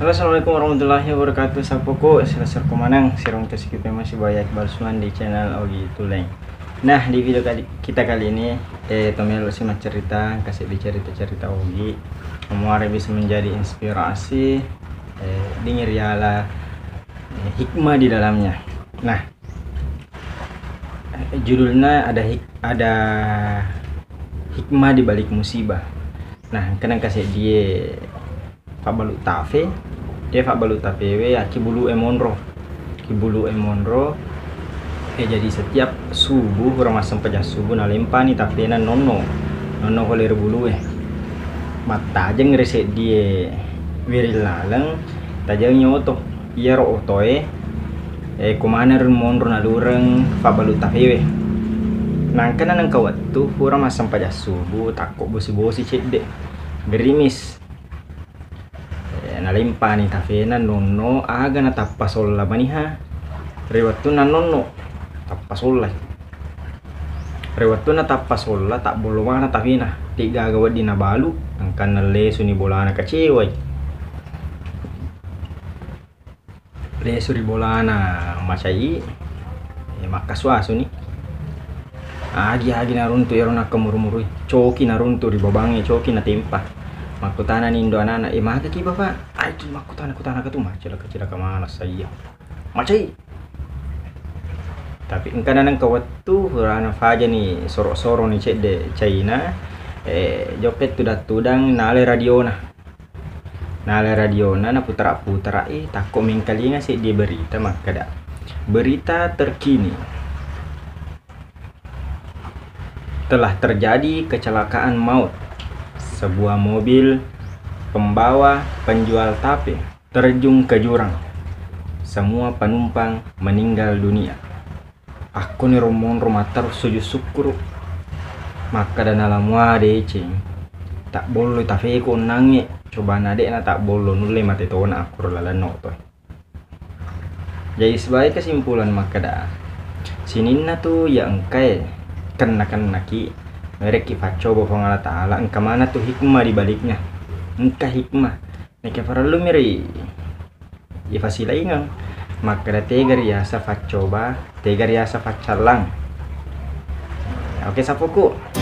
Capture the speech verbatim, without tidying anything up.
Halo, assalamualaikum warahmatullahi wabarakatuh. Sapoku selesai kemanang sirong tesikip masih banyak balsuan di channel Ogi Tuleng. Nah, di video kali kita kali ini eh Tomel sih cerita kasih cerita cerita Ogi semua bisa menjadi inspirasi eh dengar yala eh, hikmah di dalamnya. Nah, eh, judulnya ada hik ada hikmah di balik musibah. Nah, kadang kasih dia Pak Balu Tafe dia Pak Balu Tafe we ya kibulu emonro kibulu emonro eh jadi setiap subuh orang masam pajak subuh na lempani tafe na nono nono holer bulu eh mata aja ngeresek dia wiri laleng tajang nyoto iya ro otoe eh kumana rin monro na lureng Pak Balu Tafe we nangkana nang kawatu orang masam pajak subuh takut bosi-bosi cek deh gerimis nalimpani tafena nono aga na tappasolla baniha rewattu na nono tappasolla rewattu na tappasolla tak bolo mana tafena tiga gawa di na balu angkan na lesu ni bolana kacewai lesu di bolana macai e makaswasu ni agi agi na runtu yaro na kamurumurui coki na runtu di babangi coki na timpa makutana ni indo anak eh maga ki bapak ai tu makutana kutana katu macam kecil kemana saya macai tapi engkau nang kawatu hurana faja ni sorok-sorok ni cek de China eh joket tudak tudang nale radio na nale radio na na putra-putra eh takut mengkalinga sih dia berita maka dak berita terkini telah terjadi kecelakaan maut. Sebuah mobil pembawa penjual tape terjun ke jurang. Semua penumpang meninggal dunia. Aku ni romon romatar sujud syukur. Maka dan alam wade cing. Tak bolo tafe ko nangi. Coba nade na tak bolo nule mate tona aku lalan noto. Jadi sebagai kesimpulan maka dah. Sininna tu yang kai kenakan naki mereka coba pengalat ta'ala engka mana tuh hikmah di baliknya engka hikmah neke perlu miri ya fasila ingang maka da tegar ya sa coba tegar ya sa calang oke sapoku.